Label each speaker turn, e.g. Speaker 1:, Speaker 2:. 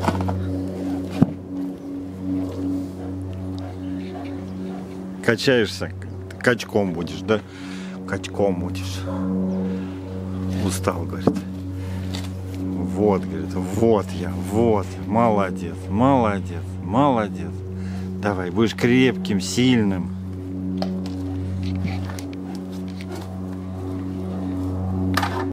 Speaker 1: Качаешься, качком будешь, да? Качком будешь. Устал, говорит. Вот, говорит, вот я, вот. Молодец, молодец, молодец. Давай, будешь крепким, сильным.